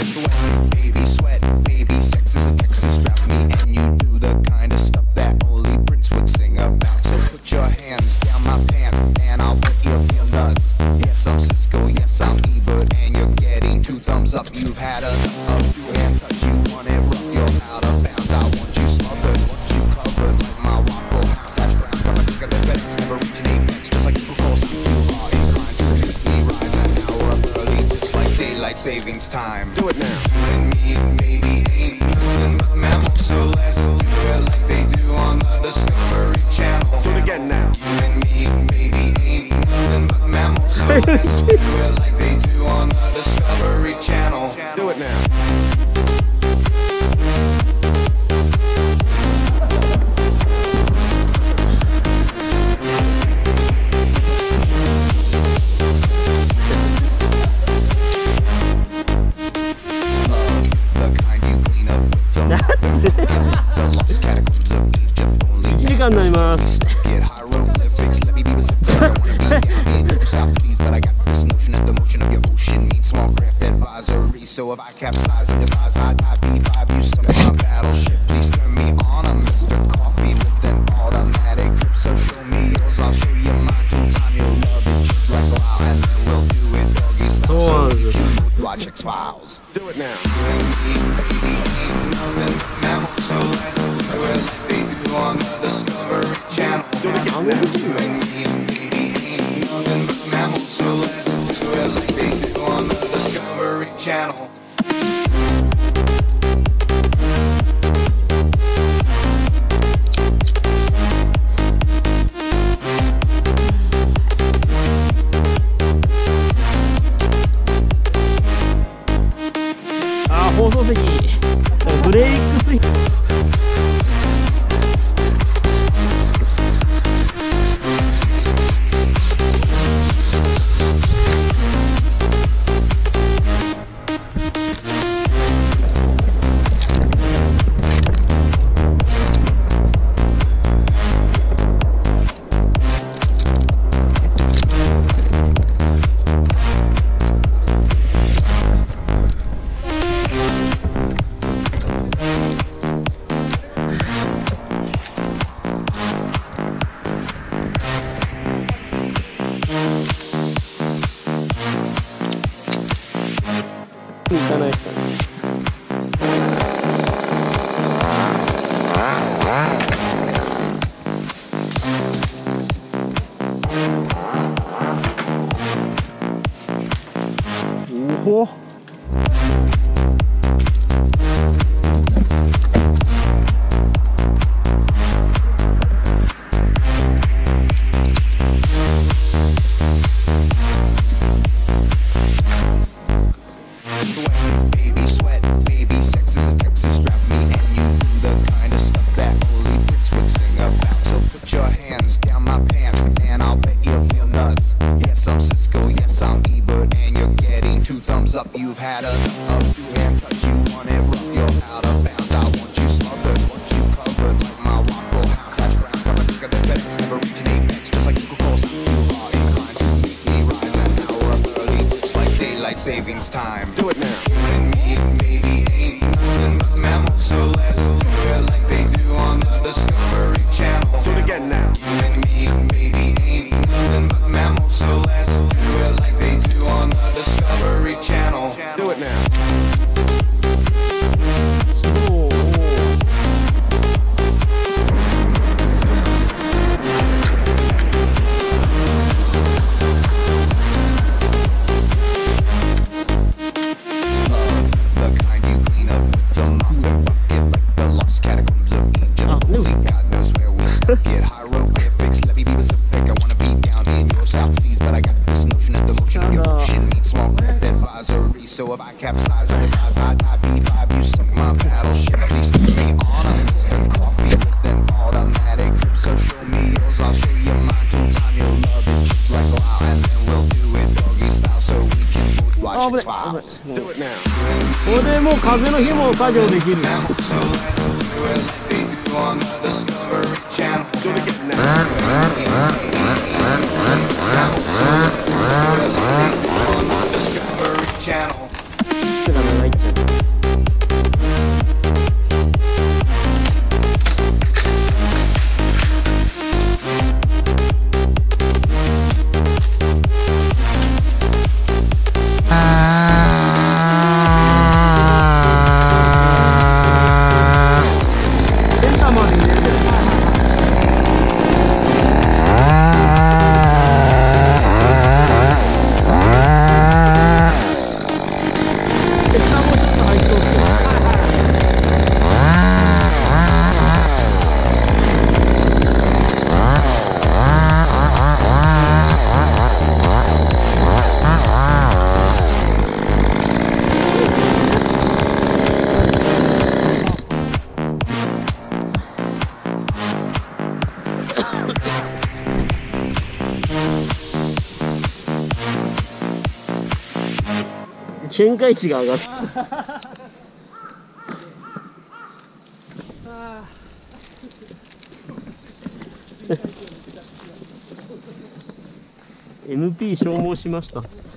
Sweat, baby, sweat, baby, sex is a Texas strap me, and you do the kind of stuff that only Prince would sing about. So put your hands down my pants, and I'll bet you feel nuts. Yes, I'm Cisco, yes, I'm Ebert, and you're getting 2 thumbs up. You've had a two-hand touch, you want it rough, you're out of bounds. I want you smothered, want you covered like my Waffle House hash browns. Got my finger that FedEx never reaching apex, just like April Fool's. You are inclined to make me rise an hour early, just like daylight savings time. Do it now. You and me, baby, ain't nothing but mammals, so let's do it like they do on the Discovery Channel. Do it again now. You and me, baby, ain't nothing but mammals, so let's do it like they do on the Discovery Channel. Do it now. So if I capsize and devise high dive B5, you sunk my battleship. Please turn me on, I'm Mr. Coffee with an automatic drip. So show me yours, I'll show you mine. 2 time you'll love it, just like wow, and then we'll do it doggy style. So if you would watch X-Files, do it now. You and me, baby, ain't nothing but mammals, so let's do it like they do on the Discovery Channel. Do it again now. You and me, baby, ain't nothing but mammals, so let's do it like they do on the Discovery Channel. あ、放送席ブレイクスイッチ。行かないですかね。おお。 Baby, sweat, baby, sex is a Texas strap me, and you do the kind of stuff that only Prince would sing about. So put your hands down my pants, and I'll bet you'll feel nuts. Yes, I'm Cisco, yes, I'm Ebert, and you're getting 2 thumbs up. You've had a two-hand touch, you want it rough, you're out of bounds. I want you smothered, want you covered like my Waffle House hash browns. Got my finger that FedEx never reaching apex, just like April Fool's. You are inclined to make me rise an hour early, just like daylight savings time. Do it now. You and me, baby, ain't nothing but mammals, so let's do it like they do on the Discovery Channel. Do it again now. You and me, baby, ain't nothing but mammals, so let's do it like they do on the Discovery Channel. Do it now. Get hieroglyphics, let me be specific. I wanna be down in your South Seas, but I got this notion that the motion of your ocean needs small craft advisory. So if I capsize and devise high dive B5, you sunk my battleship. Please turn me on, I'm Mr. Coffee with an automatic drip. So show me yours, I'll show you mine. 2 time you'll love it, just like wow, and then we'll do it doggy style, so we can both watch X-Files. Do it now. これでもう風の日も作業できる。 So let's do it like they do on the Discovery Channel. Do it again now. Discovery Channel. 見解値が上がる。MP 消耗しました。